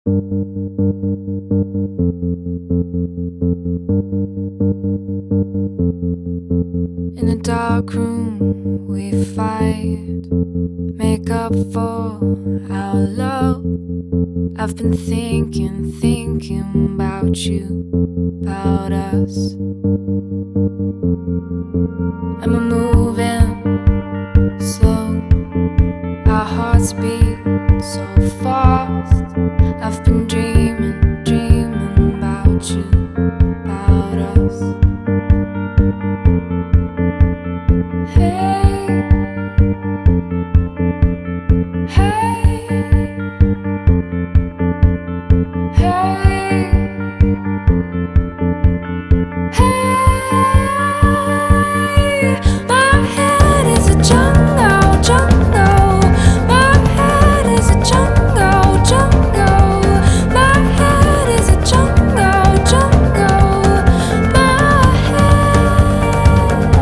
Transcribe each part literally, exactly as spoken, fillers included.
In a dark room we fight, make up for our love. I've been thinking, thinking about you, about us. And we're moving slow, our hearts beat so fast. I've been dreaming, dreaming about you, about us. Hey, hey, hey, hey. My head is a jungle, jungle. My head is a jungle, jungle. My head is a jungle, jungle. My head.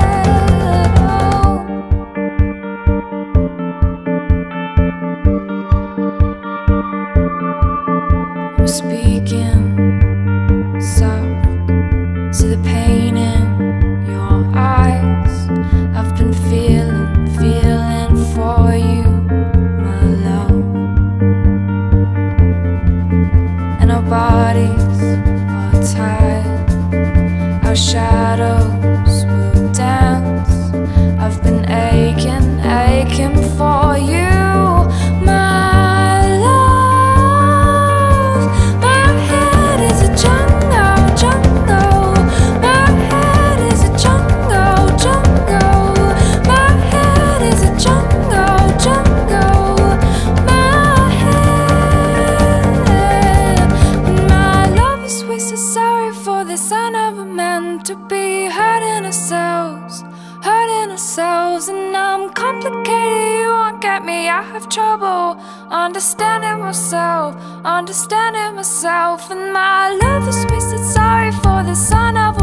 I'm speaking soft, see the pain in your eyes. I've been feeling, feeling for you, my love. And our bodies are tied, our shadows will dance. I've been aching, aching for you, my love. My head is a jungle, jungle. My head is a jungle, jungle. My head is a jungle, jungle. My head. And my love is wasted, sorry for this. I never meant to be hurting ourselves, hurting ourselves. And I'm complicated, you won't get me. I have trouble understanding myself, understanding myself. And my love is wasted, sorry for this. I never